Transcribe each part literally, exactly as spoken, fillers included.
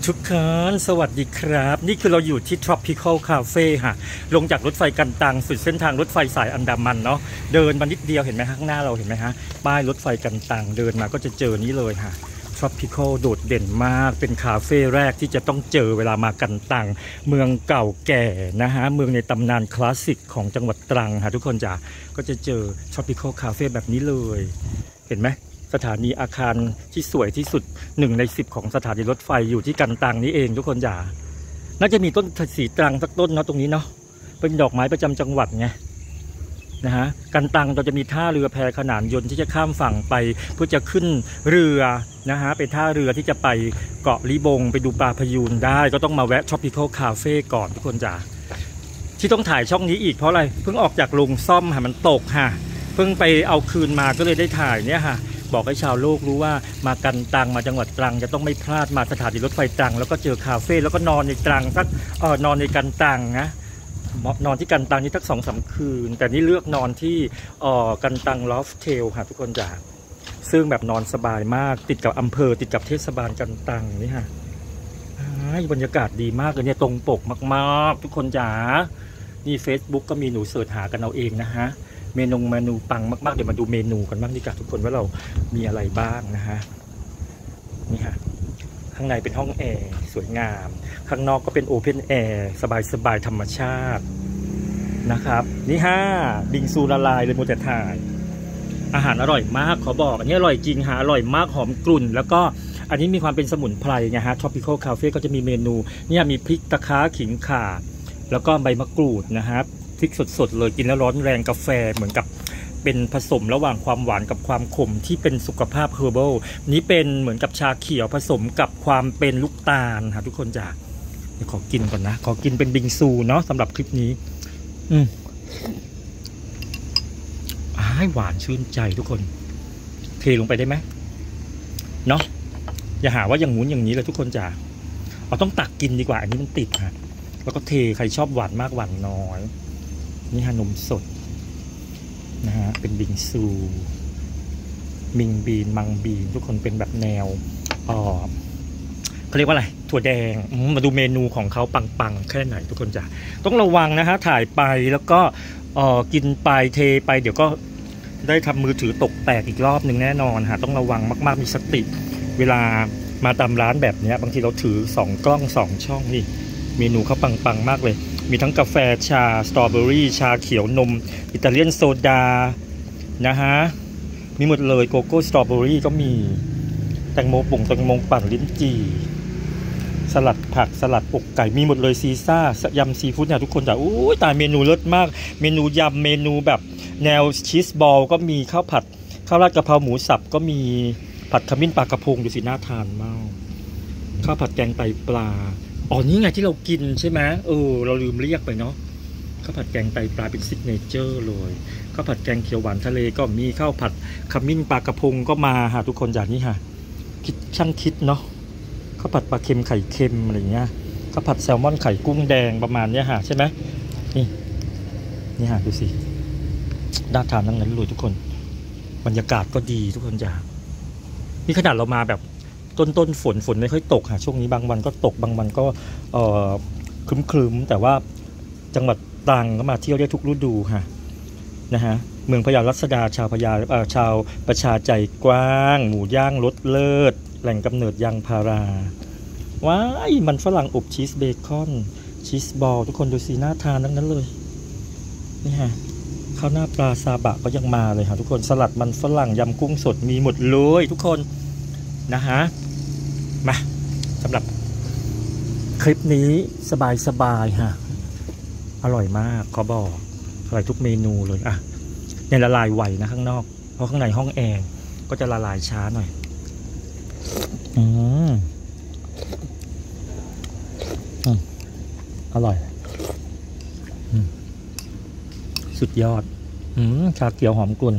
ทุกคนสวัสดีครับนี่คือเราอยู่ที่ Tropical Cafe ค่ะลงจากรถไฟกันตังสุดเส้นทางรถไฟสายอันดามันเนาะเดินมานิดเดียวเห็นไหมข้างหน้าเราเห็นไหมฮะป้ายรถไฟกันตังเดินมาก็จะเจอนี้เลยค่ะ Tropical โดดเด่นมากเป็นคาเฟ่แรกที่จะต้องเจอเวลามากันตังเมืองเก่าแก่นะฮะเมืองในตำนานคลาสสิกของจังหวัดตรังค่ะทุกคนจ้ะก็จะเจอ Tropical Cafe แบบนี้เลยเห็นไหมสถานีอาคารที่สวยที่สุดหนึ่งในสิบของสถานีรถไฟอยู่ที่กันตังนี้เองทุกคนจ๋าน่าจะมีต้นสีตรังสักต้นเนาะตรงนี้เนาะเป็นดอกไม้ประจำจังหวัดไงนะฮะกันตังเราจะมีท่าเรือแพขนานยนต์ที่จะข้ามฝั่งไปเพื่อจะขึ้นเรือนะฮะเป็นท่าเรือที่จะไปเกาะลิบงไปดูปลาพยูนได้ก็ต้องมาแวะ Tropical Cafe ก่อนทุกคนจ๋าที่ต้องถ่ายช่องนี้อีกเพราะอะไรเพิ่งออกจากโรงซ่อมค่ะมันตกค่ะเพิ่งไปเอาคืนมาก็เลยได้ถ่ายเนี่ยค่ะบอกให้ชาวโลกรู้ว่ามากันตังมาจังหวัดตรังจะต้องไม่พลาดมาสถานีรถไฟตรังแล้วก็เจอคาเฟ่แล้วก็นอนในตรังสักเออนอนในกันตังนะนอนที่กันตังนี่สักสองสามคืนแต่นี่เลือกนอนที่เออกันตังลอฟเทลค่ะทุกคนจ๋าซึ่งแบบนอนสบายมากติดกับอำเภอติดกับเทศบาลกันตังนี่ค่ะบรรยากาศดีมากเลยเนี่ยตรงปกมากๆทุกคนจ๋านี่ Facebook ก็มีหนูเสิร์ชหากันเอาเองนะฮะเมนูเมนูปังมากๆเดี๋ยวมาดูเมนูกันบ้างดีกว่าทุกคนว่าเรามีอะไรบ้างนะฮะนี่ฮะข้างในเป็นห้องแอร์สวยงามข้างนอกก็เป็นโอเพนแอร์สบายๆธรรมชาตินะครับนี่ฮะบิงซูละลายเลยโมเดลถ่ายอาหารอร่อยมากขอบอกอันนี้อร่อยจริงฮะอร่อยมากหอมกลุ่นแล้วก็อันนี้มีความเป็นสมุนไพรไงฮะ Tropical Cafe ก็จะมีเมนูเนี่ยมีพริกตะไคร้ขิงข่าแล้วก็ใบมะกรูดนะครับพริกสดๆเลยกินแล้วร้อนแรงกาแฟเหมือนกับเป็นผสมระหว่างความหวานกับความขมที่เป็นสุขภาพเฮอร์เบิลนี้เป็นเหมือนกับชาเขียวผสมกับความเป็นลูกตาลค่ะทุกคนจ้ะเดี๋ยวขอกินก่อนนะขอกินเป็นบิงซูเนาะสำหรับคลิปนี้อืมอ้ายหวานชื่นใจทุกคนเทลงไปได้ไหมเนาะอย่าหาว่าอย่างงู้นอย่างนี้เลยทุกคนจ้ะเอาต้องตักกินดีกว่าอันนี้มันติดฮะแล้วก็เทใครชอบหวานมากหวานน้อยนี่ฮะนมสดนะฮะเป็นบิงซูมิงบีนมังบีนทุกคนเป็นแบบแนวอ๋อเขาเรียกว่าอะไรถั่วแดงมาดูเมนูของเขาปังๆแค่ไหนทุกคนจ้ะต้องระวังนะฮะถ่ายไปแล้วก็เอ่อกินไปเทไปเดี๋ยวก็ได้ทำมือถือตกแตกอีกรอบหนึ่งแน่นอนฮะต้องระวังมากๆมีสติเวลามาตามร้านแบบนี้บางทีเราถือสองกล้องสองช่องนี่เมนูเขาปังๆมากเลยมีทั้งกาแฟชาสตรอเบอรี่ชาเขียวนมอิตาเลียนโซดานะฮะมีหมดเลยโกโก้สตรอเบอรี่ก็มีแตงโมป่งแตงโมปั่นลิ้นจี่สลัดผักสลัดอกไก่มีหมดเลยซีซ่ายำซีฟู้ดเนี่ยทุกคนจ้ะอู้ตายเมนูเลิศมากเมนูยำเมนูแบบแนวชีสบอลก็มีข้าวผัดข้าวราดกะเพราหมูสับก็มีผัดขมิ้นปลากระพงดูสิน่าทานมากข้าวผัดแกงไตปลาอ๋อนี่ไงที่เรากินใช่ไหมเออเราลืมเรียกไปเนาะข้าวผัดแกงไตปลาเป็นซิกเนเจอร์เลยข้าวผัดแกงเขียวหวานทะเลก็มีข้าวผัดขมิ้นปลากระพงก็มาค่ะทุกคนจากนี้ค่ะคิดช่างคิดเนาะข้าวผัดปลาเค็มไข่เค็มอะไรเงี้ยข้าวผัดแซลมอนไข่กุ้งแดงประมาณเนี้ยค่ะใช่ไหมนี่นี่ค่ะดูสิน่าทานทั้งนั้นเลยทุกคนบรรยากาศก็ดีทุกคนจ้านี่ขนาดเรามาแบบต้นต้นฝนฝนไม่ค่อยตกค่ะช่วงนี้บางวันก็ตกบางวันก็เอ่อครึ้มๆแต่ว่าจังหวัดตรังก็มาเที่ยวได้ทุกฤดูค่ะนะฮะเมืองพญารัศดาชาวพญาเอ่อชาวประชาใจกว้างหมูย่างรสเลิศแหล่งกำเนิดยางพาราว้ายมันฝรั่งอบชีสเบคอนชีสบอลทุกคนดูสิน่าทานทั้งนั้นเลยนี่ฮะข้าวหน้าปลาซาบะก็ยังมาเลยค่ะทุกคนสลัดมันฝรั่งยำกุ้งสดมีหมดเลยทุกคนนะฮะมาสำหรับคลิปนี้สบายๆฮะอร่อยมากขอบอกอร่อยทุกเมนูเลยอ่ะในละลายไวนะข้างนอกเพราะข้างในห้องแอร์ก็จะละลายช้าหน่อยอืมอืมอร่อยอืมสุดยอดอืมชาเขียวหอมกลุ่น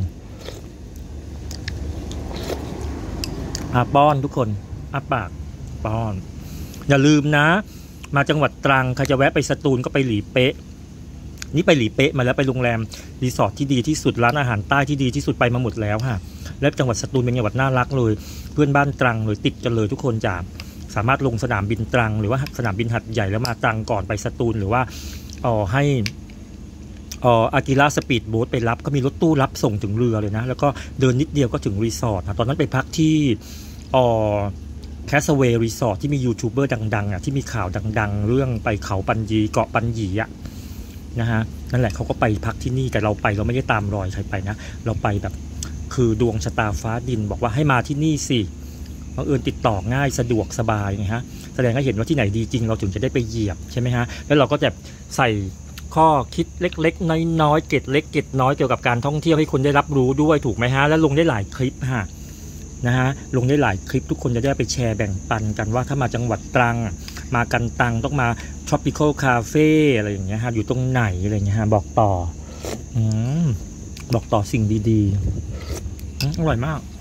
อาป้อนทุกคนอาปากป้อนอย่าลืมนะมาจังหวัดตรังใครจะแวะไปสตูลก็ไปหลีเป๊ะนี่ไปหลีเป๊ะมาแล้วไปโรงแรมรีสอร์ทที่ดีที่สุดร้านอาหารใต้ที่ดีที่สุดไปมาหมดแล้วค่ะและจังหวัดสตูลเป็นจังหวัดน่ารักเลยเพื่อนบ้านตรังเลยติดกันเลยทุกคนจ้าสามารถลงสนามบินตรังหรือว่าสนามบินหัดใหญ่แล้วมาตรังก่อนไปสตูลหรือว่าอ๋อให้อ๋ออากิระสปีดโบ๊ทไปรับก็มีรถตู้รับส่งถึงเรือเลยนะแล้วก็เดินนิดเดียวก็ถึงรีสอร์ทนะตอนนั้นไปพักที่อ๋อแคสเวย์รีสอร์ทที่มียูทูบเบอร์ดังๆอ่ะที่มีข่าวดังๆเรื่องไปเขาปัญญีเกาะปัญญีอ่ะนะฮะนั่นแหละเขาก็ไปพักที่นี่แต่เราไปเราไม่ได้ตามรอยใครไปนะเราไปแบบคือดวงชะตาฟ้าดินบอกว่าให้มาที่นี่สิบังเอิญติดต่อง่ายสะดวกสบายไงฮะแสดงให้เห็นว่าที่ไหนดีจริงเราถึงจะได้ไปเหยียบใช่ไหมฮะแล้วเราก็จะใส่ข้อคิดเล็กๆน้อยๆเกร็ดเล็กเกร็ดน้อยเกี่ยวกับการท่องเที่ยวให้คนได้รับรู้ด้วยถูกไหมฮะแล้วลงได้หลายคลิปฮะนะฮะลงได้หลายคลิปทุกคนจะได้ไปแชร์แบ่งปันกันว่าถ้ามาจังหวัดตรังมากันตังต้องมา tropical cafe อะไรอย่างเงี้ยฮะอยู่ตรงไหนอะไรเงี้ยฮะบอกต่ออืมบอกต่อสิ่งดีๆอร่อยมาก